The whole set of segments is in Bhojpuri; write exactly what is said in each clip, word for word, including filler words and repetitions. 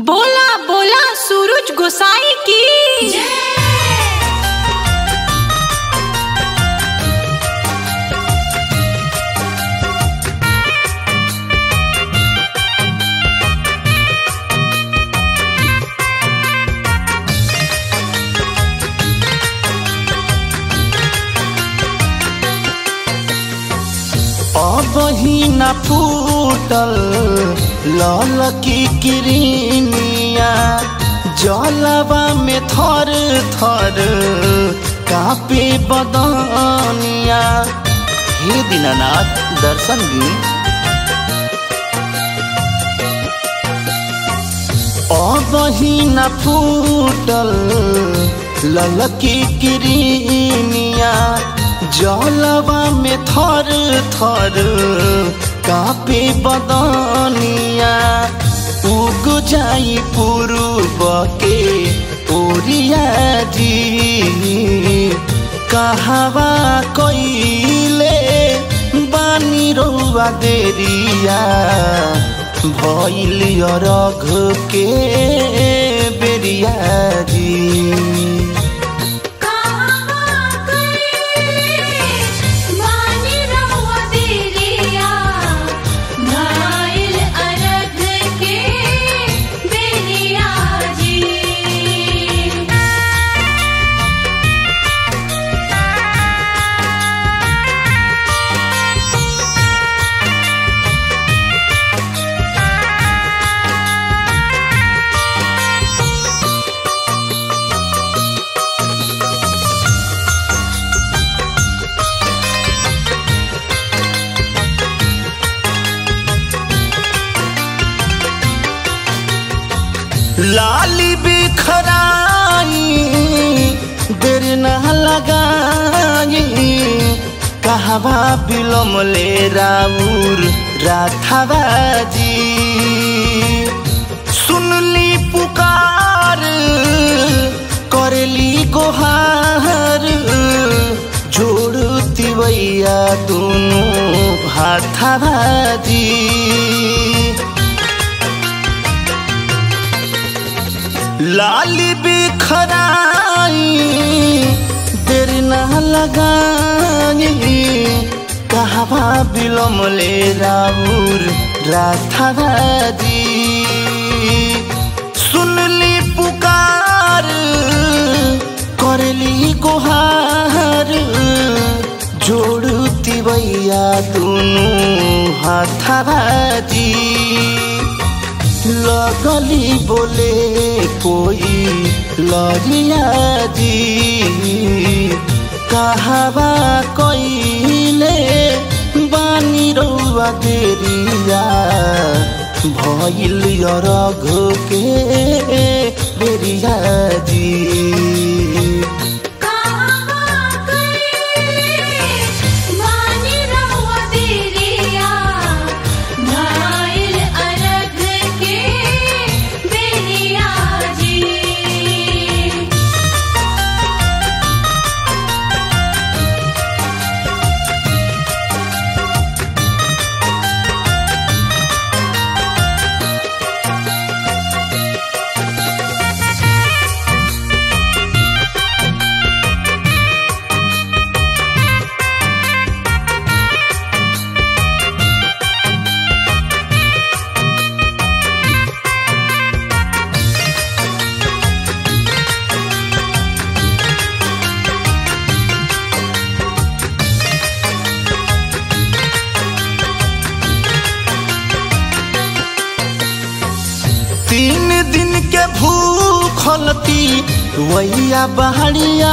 बोला बोला सूरज गोसाई की अबही न फूटल लाल की किरनिया जलवा में थर थर कापे बदनिया। हे दीनानाथ दर्शन दी। अबही न फूटल लाल की किरनिया जलवा में थर थर कापे बदनिया। उग जाई पूर्व के ओरिया जी कहवा कइले बानी रउआ देरिया भइल रघ के बेरिया जी। लाली बिखराई देर न लगाई कहवा बिलमले राउर राथावा जी। सुनली पुकार करली गोहार जोड़ती वैया दोनों हाथावा जी। लाली बिखराई देर न लगाई कहवा बिलमले राउर राथावा जी। सुनली पुकार करली गोहार जोड़ती वैया दोनों हाथावा जी। लगली बोले कोई लरिया जी कहवा कइले बानी रउआ देरिया भइल रघ के बेरिया जी। तीन दिन के भूखलती वैया बहरिया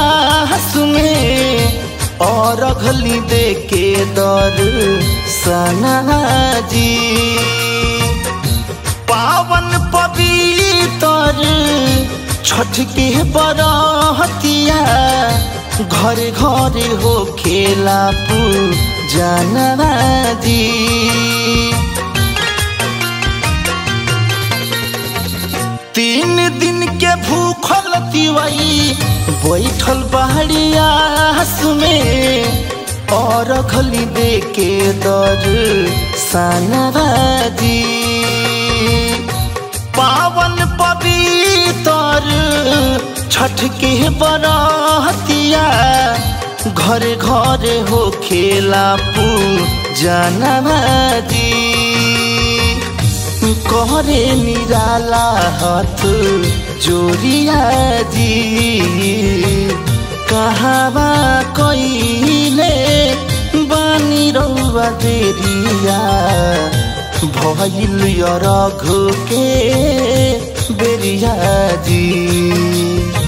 में और अघली दे के दर सना जी। पावन पवित्र छठ के बरहतिया घर घर हो खेला पूजना जी। तीन दिन के भूखल तिवाई बैठल बहरिया में और अघली दे के दर सना जी। पावन छठ के बरतिया घरे घरे हो खेला पूजना जी करे निराला हाथ जोरिया जी कहावा कइले बानी रउआ देरिया भइल रघु के बेरिया जी।